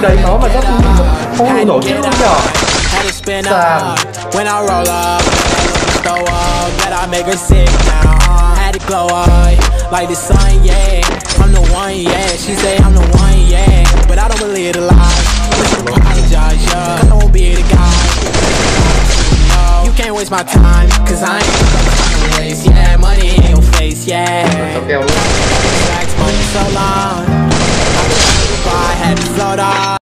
đấy nó mà nó không nổi tiếng luôn nhở. Sàn. When I roll up, throw up, that I make her sick now. Had to glow up like the sun, yeah. I'm the one, yeah. She say I'm the one, yeah. But I don't believe the lies. Apologize, yeah. 'Cause I won't be the guy. You can't waste my time, 'cause I ain't waste, yeah. Money in your face, yeah. Money so long. I had to float off.